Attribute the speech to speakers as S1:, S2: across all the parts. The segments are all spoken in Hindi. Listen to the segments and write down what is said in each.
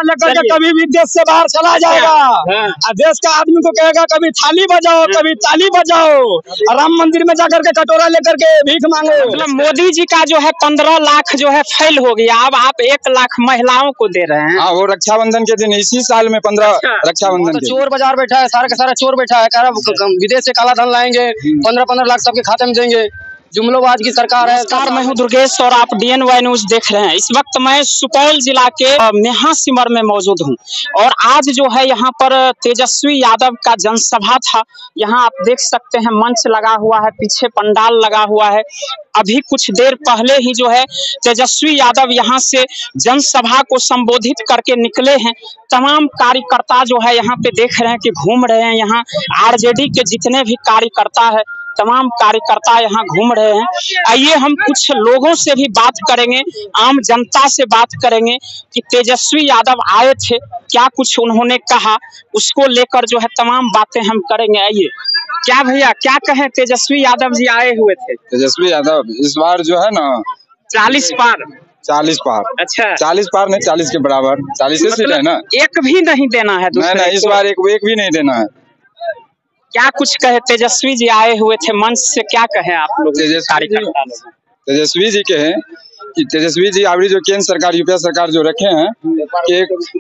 S1: कटोरा लेकर के कभी भी देश से बाहर चला जाएगा। और देश का आदमी को कहेगा कभी थाली बजाओ, कभी ताली बजाओ, और राम मंदिर में जाकर के कटोरा लेकर के भीख मांगो।
S2: मतलब मोदी जी का जो है 15 लाख जो है फेल हो गया, अब आप 1 लाख महिलाओं को दे रहे हैं।
S3: हाँ, वो रक्षाबंधन के दिन, इसी साल में 15 रक्षाबंधन के
S1: चोर बाजार बैठा है, सारा का सारा चोर बैठा है, कह रहा विदेश से काला धन लाएंगे, 15-15 लाख सबके खाते में देंगे। जुमलोबाज की सरकार है।
S2: नमस्कार, मैं हूं दुर्गेश और आप DNY न्यूज देख रहे हैं। इस वक्त मैं सुपौल जिला के मेहासिमर में मौजूद हूं और आज जो है यहाँ पर तेजस्वी यादव का जनसभा था। यहाँ आप देख सकते हैं मंच लगा हुआ है, पीछे पंडाल लगा हुआ है। अभी कुछ देर पहले ही जो है तेजस्वी यादव यहाँ से जनसभा को संबोधित करके निकले हैं। तमाम कार्यकर्ता जो है यहाँ पे देख रहे हैं कि घूम रहे हैं। यहाँ RJD के जितने भी कार्यकर्ता है, तमाम कार्यकर्ता यहाँ घूम रहे हैं। आइए हम कुछ लोगों से भी बात करेंगे, आम जनता से बात करेंगे कि तेजस्वी यादव आए थे, क्या कुछ उन्होंने कहा, उसको लेकर जो है तमाम बातें हम करेंगे। आइए, क्या भैया क्या कहें, तेजस्वी यादव जी आए हुए थे।
S3: तेजस्वी यादव इस बार जो है ना
S2: 40 पार।
S3: 40 पार।
S2: अच्छा,
S3: 40 पार नहीं, 40 के बराबर, 40 सीट है ना।
S2: एक भी नहीं देना है दूसरे
S3: नहीं, इस बार एक भी नहीं देना है।
S2: क्या कुछ कहे, तेजस्वी जी आए हुए थे मंच से, क्या कहे आप लोग कार्यकर्ता लोग।
S3: तेजस्वी जी कहे कि तेजस्वी जी अभी जो केंद्र सरकार, यूपीए सरकार जो रखे हैं कि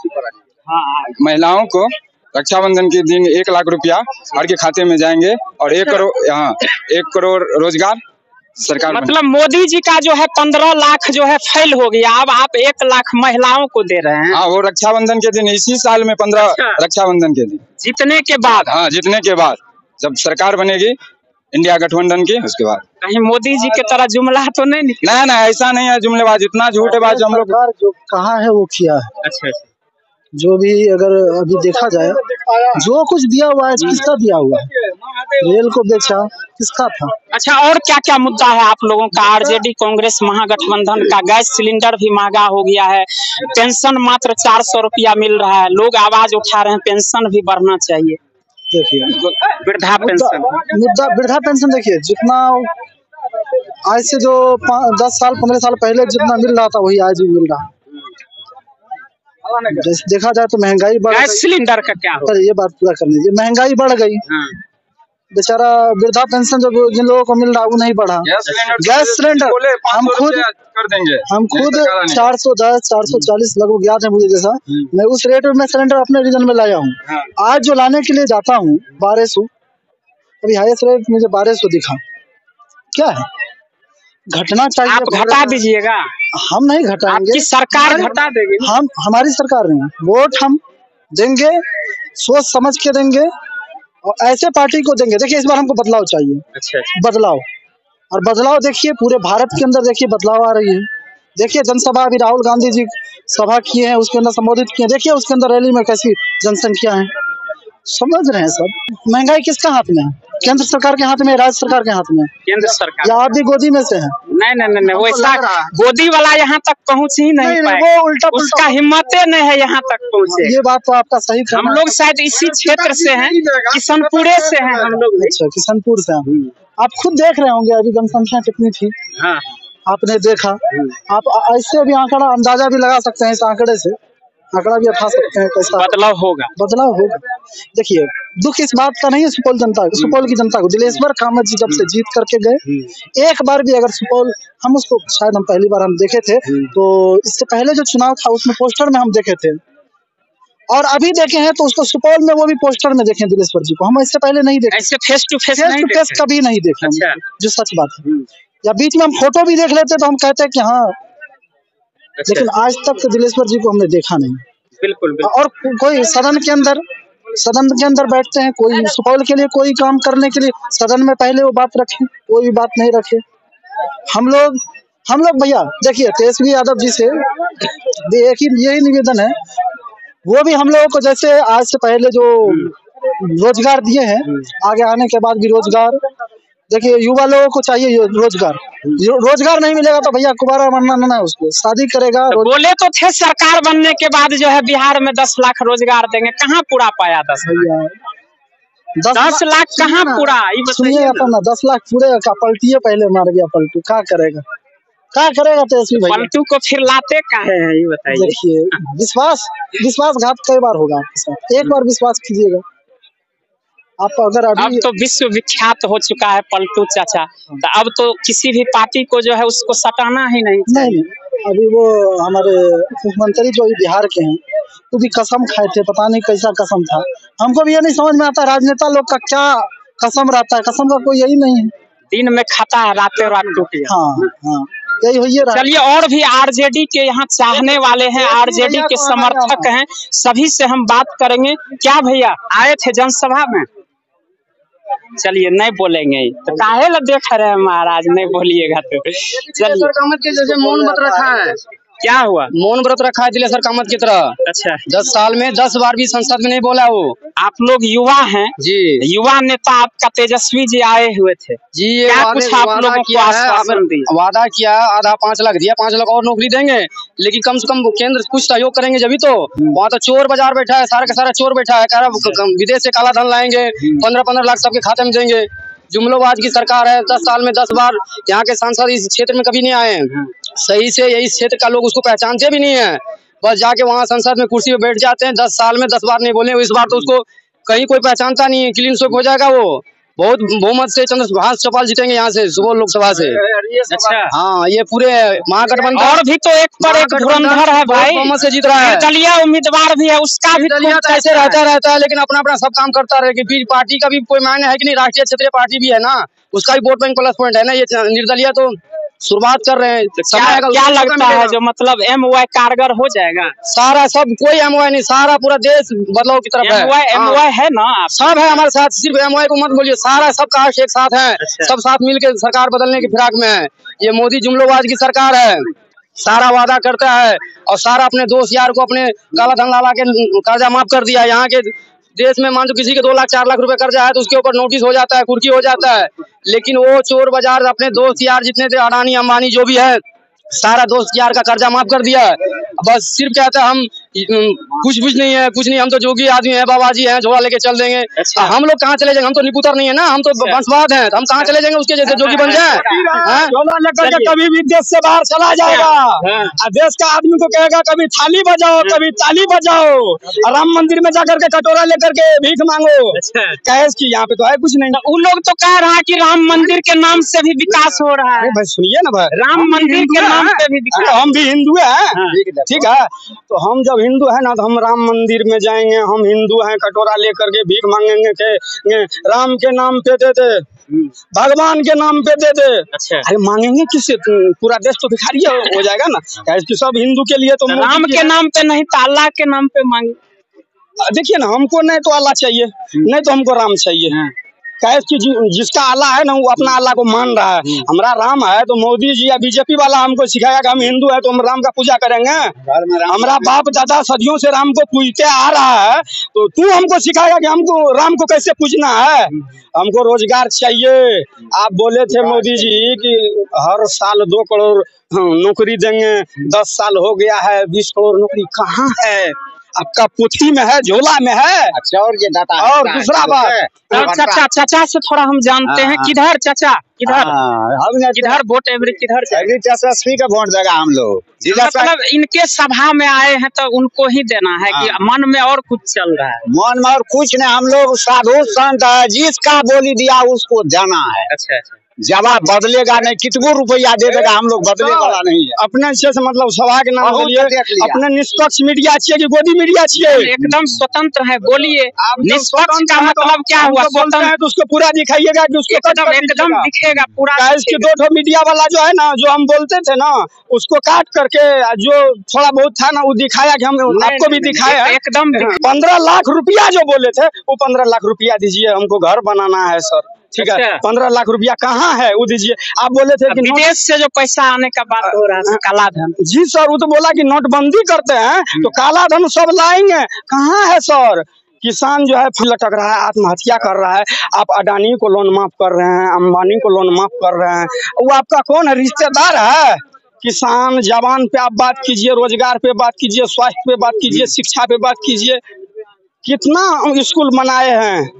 S3: एक महिलाओं को रक्षाबंधन के दिन 1 लाख रुपया हर के खाते में जाएंगे और 1 करोड़, हाँ 1 करोड़ रोजगार सरकार।
S2: मतलब मोदी जी का जो है 15 लाख जो है फेल हो गया, अब आप 1 लाख महिलाओं को दे रहे हैं।
S3: हाँ, वो रक्षाबंधन के दिन, इसी साल में 15 रक्षाबंधन के दिन
S2: जीतने के बाद।
S3: हाँ, जीतने के बाद जब सरकार बनेगी इंडिया गठबंधन की, उसके बाद।
S2: कहीं मोदी जी के तरह जुमला तो नहीं निकला?
S3: नहीं, ऐसा नहीं है जुमलेबाज, इतना झूठेबाज हम लोग।
S1: जो कहा है वो किया है।
S2: अच्छा,
S1: जो भी अगर अभी देखा जाए, जो कुछ दिया हुआ है किसका दिया हुआ है? रेल को बेचा किसका था?
S2: अच्छा, और क्या क्या मुद्दा है आप लोगों का? RJD कांग्रेस महागठबंधन का गैस सिलेंडर भी महंगा हो गया है, पेंशन मात्र 400 रुपया मिल रहा है, लोग आवाज उठा रहे हैं पेंशन भी बढ़ना चाहिए।
S1: देखिए
S2: वृद्धा पेंशन,
S1: मुद्दा वृद्धा पेंशन, देखिए जितना आज से जो 10 साल 15 साल पहले जितना मिल रहा था वही आज भी मिल रहा है। देखा जाए तो महंगाई बढ़
S2: गैस सिलेंडर का क्या हो?
S1: ये बात पूरा करनी चाहिए, महंगाई बढ़ गई। बेचारा वृद्धा पेंशन जो जिन लोगों को मिल रहा है वो नहीं बढ़ा। गैस सिलेंडर हम खुद
S3: कर देंगे,
S1: 410 440 लगभग याद है मुझे, जैसा मैं उस रेट में सिलेंडर अपने रीजन में लाया हूँ। आज जो लाने के लिए जाता हूँ 1200, अभी हाईएस्ट रेट मुझे 1200 दिखा। क्या है, घटना चाहिए।
S2: आप घटा दीजिएगा।
S1: हम नहीं घटाएंगे,
S2: आपकी सरकार घटा देगी।
S1: हम, हमारी सरकार नहीं, वोट हम देंगे सोच समझ के देंगे और ऐसे पार्टी को देंगे। देखिए इस बार हमको बदलाव चाहिए।
S2: अच्छा,
S1: बदलाव, और बदलाव देखिए पूरे भारत के अंदर देखिए बदलाव आ रही है। देखिए जनसभा अभी राहुल गांधी जी सभा किए हैं, उसके अंदर संबोधित किए, देखिए उसके अंदर रैली में कैसी जनसंख्या है, समझ रहे हैं सब। महंगाई किसका हाथ में है? केंद्र सरकार के हाथ में, राज्य सरकार के हाथ में,
S2: केंद्र सरकार,
S1: या आप भी गोदी में से हैं?
S2: नहीं, वो ऐसा गोदी वाला यहाँ तक पहुँच ही नहीं पाए,
S1: वो उल्टा
S2: उसका हिम्मतें नहीं है यहाँ तक पहुँचे।
S1: ये बात तो आपका सही।
S2: हम लोग शायद इसी क्षेत्र से हैं, किशनपुरे से हैं हम लोग।
S1: अच्छा, किशनपुर से हैं। आप खुद देख रहे होंगे अभी जनसंख्या कितनी थी।
S2: हाँ, आपने
S1: देखा। आप ऐसे भी आंकड़ा अंदाजा भी लगा सकते हैं, इस आंकड़े से आंकड़ा भी उठा सकते हैं कैसा
S2: बदलाव होगा।
S1: देखिए दुख इस बात का नहीं है सुपौल जनता, सुपौल की जनता को। दिलेश्वर कामत जी जब से जीत करके गए, एक बार भी अगर सुपौल, हम उसको शायद हम पहली बार हम देखे थे, तो इससे पहले जो चुनाव था उसमें पोस्टर में हम देखे थे, और अभी देखे हैं तो उसको सुपौल में वो भी पोस्टर में देखे दिलेश्वर जी को। हम इससे पहले नहीं देखे,
S2: ऐसे फेस टू फेस
S1: कभी नहीं देखे।
S2: अच्छा।
S1: जो सच बात है, या बीच में हम फोटो भी देख लेते तो हम कहते हैं कि हाँ। अच्छा। लेकिन आज तक तो दिलेश्वर जी को हमने देखा नहीं।
S2: बिल्कुल।
S1: और कोई सदन के अंदर बैठते हैं, कोई सुपौल के लिए कोई काम करने के लिए सदन में पहले वो बात रखे, कोई भी बात नहीं रखे। हम लोग भैया देखिए तेजस्वी यादव जी से एक ही यही निवेदन है, वो भी हम लोगों को जैसे आज से पहले जो रोजगार दिए हैं, आगे आने के बाद भी रोजगार। देखिए युवा लोगों को चाहिए रोजगार नहीं मिलेगा तो भैया कुबारा मरना ना, उसको शादी करेगा।
S2: बोले तो थे सरकार बनने के बाद जो है बिहार में 10 लाख रोजगार देंगे, कहाँ पूरा पाया 10 लाख कहाँ पूरा?
S1: सुनिए अपन ना, 10 लाख पूरे का पलटिए पहले मार गया पलटू, क्या करेगा? क्या करेगा तेजस्वी भैया?
S2: पलटू को फिर लाते काहे हैं ये बताइए।
S1: देखिए, विश्वासघात कई बार होगा आपके साथ, एक बार विश्वास कीजिएगा आप। अगर
S2: अब
S1: अभी
S2: तो विश्व विख्यात हो चुका है पलटू चाचा, तो अब तो किसी भी पार्टी को जो है उसको सटाना ही नहीं चाहिए।
S1: नहीं, अभी वो हमारे मुख्यमंत्री जो बिहार के हैं वो भी कसम खाए थे, पता नहीं कैसा कसम था। हमको भी ये नहीं समझ में आता राजनेता लोग का क्या कसम रहता है, कसम का कोई यही नहीं है।
S2: दिन में खाता है, रातें रात टूटी।
S1: हाँ, यही हुई है।
S2: चलिए, और भी आरजेडी के यहाँ चाहने वाले हैं, आरजेडी के समर्थक हैं, सभी से हम बात करेंगे। क्या भैया आए थे जनसभा में? चलिए, नहीं बोलेंगे तो काहे ला देख रहे हैं महाराज, नहीं बोलिएगा तो। चलिए,
S4: कामत के जैसे मौन व्रत रखा है।
S2: क्या हुआ?
S4: मौन व्रत रखा है दिलेश्वर कामत की तरह।
S2: अच्छा,
S4: 10 साल में 10 बार भी संसद में नहीं बोला वो।
S2: आप लोग युवा हैं
S4: जी,
S2: युवा नेता आपका तेजस्वी जी आए हुए थे
S4: जी। ये
S2: क्या कुछ आप लोगों को आश्वासन दिया?
S4: वादा किया, आधा 5 लाख दिया, 5 लाख और नौकरी देंगे, लेकिन कम से कम केंद्र कुछ सहयोग करेंगे जब ही तो। वहाँ तो चोर बाजार बैठा है, सारा का सारा चोर बैठा है, कह रहा विदेश से काला धन लाएंगे, 15-15 लाख सबके खाते में देंगे। जुमलोबाज की सरकार है, 10 साल में 10 बार। यहाँ के सांसद इस क्षेत्र में कभी नहीं आए हैं सही से, इस क्षेत्र का लोग उसको पहचानते भी नहीं है। बस जाके वहाँ संसद में कुर्सी पे बैठ जाते हैं, 10 साल में 10 बार नहीं बोले। इस बार तो उसको कहीं कोई पहचानता नहीं है, क्लीन स्वीप हो जाएगा वो। बहुत बहुमत से चंद्रभाष चौपाल जीतेंगे यहाँ से, सुपौल लोकसभा से।
S2: अच्छा,
S4: हाँ, ये पूरे महागठबंधन
S2: और भी तो एक पर एक धुरंधर है भाई,
S4: बहुमत से जीत रहा है।
S2: दलिया उम्मीदवार भी है, उसका भी
S4: ऐसे रहता है, लेकिन अपना अपना सब काम करता रहे। पार्टी का भी कोई मायने है कि नहीं? राष्ट्रीय क्षेत्रीय पार्टी भी है ना, उसका भी वोट बैंक प्लस पॉइंट है ना। ये निर्दलीय तो शुरुआत कर रहे हैं।
S2: क्या लगता है जो मतलब MY कारगर हो जाएगा?
S4: सारा सब, कोई MY नहीं, सारा पूरा देश बदलाव की तरफ है।
S2: MY है ना,
S4: सब है हमारे साथ, सिर्फ MY को मत बोलिए, सारा सब कास्ट एक साथ है।
S2: अच्छा।
S4: सब साथ मिलकर सरकार बदलने की फिराक में है। ये मोदी जुमलोबाज की सरकार है, सारा वादा करता है और सारा अपने दोस्त यार को अपने काला धन ला के कर्जा माफ कर दिया। यहाँ के देश में मान लो किसी के 2 लाख 4 लाख रुपए कर्जा है तो उसके ऊपर नोटिस हो जाता है, कुर्की हो जाता है। लेकिन वो चोर बाजार अपने दोस्त यार जितने थे, अडानी अंबानी जो भी है, सारा दोस्त यार का कर्जा माफ कर दिया है। बस सिर्फ कहता है हम कुछ नहीं है, कुछ नहीं, हम तो जोगी आदमी है, बाबा जी हैं, झोला लेके चल देंगे। अच्छा। हम लोग कहाँ चले जाएंगे? हम तो निपुतर नहीं है ना, हम तो वंशवाद हैं, हम कहाँ चले जाएंगे उसके जैसे जोगी बन जाए?
S1: झोला लेकर के कभी भी देश से बाहर चला जाएगा और देश का आदमी को कहेगा कभी थाली बजाओ, कभी ताली बजाओ, और राम मंदिर में जाकर के कटोरा लेकर के भीख मांगो। कहे कि यहाँ पे तो है कुछ नहीं।
S2: उन लोग तो कह रहा है कि राम मंदिर के नाम से भी विकास हो रहा है।
S1: भाई सुनिए ना भाई,
S2: राम मंदिर के नाम पे भी विकास।
S1: हम भी हिंदू हैं, ठीक है, तो हम जब हिंदू है ना तो हम राम मंदिर में जाएंगे, हम हिंदू हैं, कटोरा लेकर के भीख मांगेंगे के राम के नाम पे दे दे, भगवान के नाम पे दे दे।
S2: अच्छा।
S1: अरे मांगेंगे किससे? पूरा देश तो भिखारी हो जाएगा ना। कि सब हिंदू के लिए तो
S2: राम के नाम पे नहीं तो अल्लाह के नाम पे मांगे।
S1: देखिए ना, हमको नहीं तो अल्लाह चाहिए, नहीं तो हमको राम चाहिए। कहे कि जिसका अल्लाह है ना वो अपना अल्लाह को मान रहा है। हमारा राम है तो मोदी जी या बीजेपी वाला हमको सिखाया कि हम हिंदू है तो हम राम का पूजा करेंगे। हमारा बाप दादा सदियों से राम को पूजते आ रहा है, तो तू हमको सिखाएगा कि हमको राम को कैसे पूजना है? हमको रोजगार चाहिए। आप बोले थे मोदी जी कि हर साल 2 करोड़ नौकरी देंगे, 10 साल हो गया है, 20 करोड़ नौकरी कहाँ है? आपका पुथी में है, झोला में है।
S4: अच्छा, और ये दाता
S1: और दूसरा बात,
S2: चाचा से थोड़ा हम जानते हैं, किधर चाचा, किधर वोट एवरी किधर
S4: तेजस्वी का वोट देगा हम लोग।
S2: मतलब इनके सभा में आए हैं तो उनको ही देना है कि मन में और कुछ चल रहा है?
S4: मन में और कुछ नहीं, हम लोग साधु संत है, जिसका बोली दिया उसको देना है।
S2: अच्छा,
S4: जवाब बदलेगा नहीं, कितना रुपया दे देगा, हम लोग बदले वाला नहीं है।
S1: अपने से मतलब सभा के नाम बोलिए, अपने निष्पक्ष मीडिया चाहिए कि गोदी मीडिया चाहिए?
S2: एकदम स्वतंत्र है, बोलिए। निष्पक्ष का मतलब क्या हुआ?
S1: स्वतंत्र है तो उसको पूरा दिखाइएगा कि उसको
S2: एकदम दिखेगा पूरा।
S1: इसके 2 मीडिया वाला जो है ना, जो हम बोलते थे ना, उसको काट करके जो थोड़ा बहुत था ना वो दिखाया कि हम आपको भी दिखाया।
S2: एकदम
S1: 15 लाख रुपया जो बोले थे वो 15 लाख रुपया दीजिए, हमको घर बनाना है सर, ठीक है। 15 लाख रुपया कहाँ है वो दीजिए। आप बोले थे कि
S2: विदेश से जो पैसा आने का बात हो रहा है, काला धन।
S1: जी सर, वो तो बोला कि नोटबंदी करते हैं तो काला धन सब लाएंगे, कहाँ है सर? किसान जो है लटक रहा है, आत्महत्या कर रहा है। आप अडानी को लोन माफ कर रहे हैं, अंबानी को लोन माफ कर रहे हैं, वो आपका कौन है? रिश्तेदार है? किसान जवान पे आप बात कीजिए, रोजगार पे बात कीजिए, स्वास्थ्य पे बात कीजिए, शिक्षा पे बात कीजिए। कितना स्कूल बनाए हैं,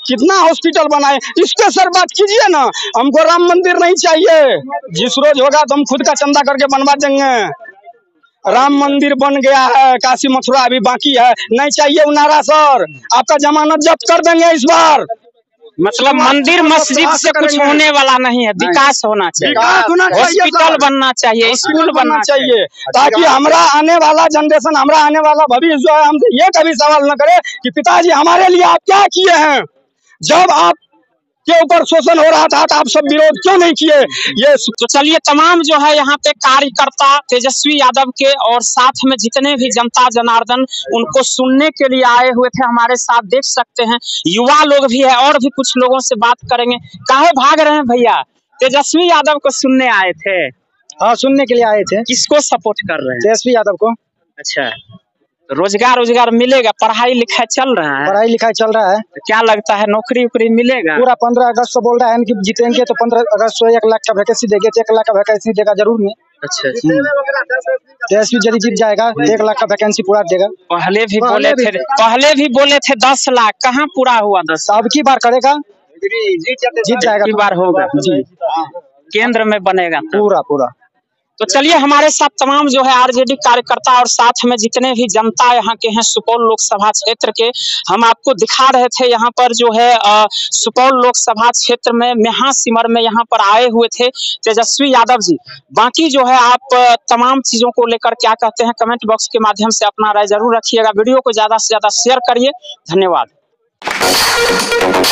S4: कितना हॉस्पिटल बनाए, इस पे सर बात कीजिए ना। हमको राम मंदिर नहीं चाहिए, जिस रोज होगा तो हम खुद का चंदा करके बनवा देंगे। राम मंदिर बन गया है, काशी मथुरा अभी बाकी है, नहीं चाहिए वो नारा सर। आपका जमानत जब्त कर देंगे इस बार।
S2: मतलब मंदिर मस्जिद से कुछ होने वाला नहीं है, विकास होना चाहिए, हॉस्पिटल बनना चाहिए, स्कूल बनना चाहिए,
S4: ताकि हमारा आने वाला जनरेशन, हमारा आने वाला भविष्य जो है, हमसे ये कभी सवाल न करे कि पिताजी हमारे लिए आप क्या किए हैं। जब आप के ऊपर शोषण हो रहा था तो आप सब विरोध क्यों नहीं किए। ये
S2: तो चलिए, तमाम जो है यहाँ पे कार्यकर्ता तेजस्वी यादव के और साथ में जितने भी जनता जनार्दन उनको सुनने के लिए आए हुए थे हमारे साथ, देख सकते हैं युवा लोग भी है और भी कुछ लोगों से बात करेंगे। काहे भाग रहे हैं भैया? तेजस्वी यादव को सुनने आए थे?
S1: हाँ, सुनने के लिए आए थे।
S2: किसको सपोर्ट कर रहे हैं?
S1: तेजस्वी यादव को।
S2: अच्छा, रोजगार मिलेगा? पढ़ाई लिखाई चल रहा है?
S1: पढ़ाई लिखाई चल रहा है।
S2: तो क्या लगता है नौकरी उकरी मिलेगा?
S1: पूरा 15 अगस्त से बोल रहा है कि जीतेंगे तो 15 अगस्त को 1 लाख का वैकेंसी देंगे, तो 1 लाख का वैकेंसी देगा जरूर नहीं।
S2: अच्छा,
S1: तेजस्वी यदि जीत जाएगा 1 लाख का वैकेंसी पूरा देगा।
S2: पहले भी बोले थे 10 लाख, कहाँ पूरा हुआ 10?
S1: अब की बार करेगा, जीत जाएगा,
S2: की बार होगा
S1: जी,
S2: केंद्र में बनेगा
S1: पूरा।
S2: तो चलिए, हमारे साथ तमाम जो है आरजेडी कार्यकर्ता और साथ में जितने भी जनता यहाँ के हैं सुपौल लोकसभा क्षेत्र के, हम आपको दिखा रहे थे यहाँ पर जो है सुपौल लोकसभा क्षेत्र में मेहा सिमर में यहाँ पर आए हुए थे तेजस्वी यादव जी। बाकी जो है आप तमाम चीजों को लेकर क्या कहते हैं कमेंट बॉक्स के माध्यम से अपना राय जरूर रखिएगा। वीडियो को ज्यादा से ज्यादा शेयर करिए। धन्यवाद।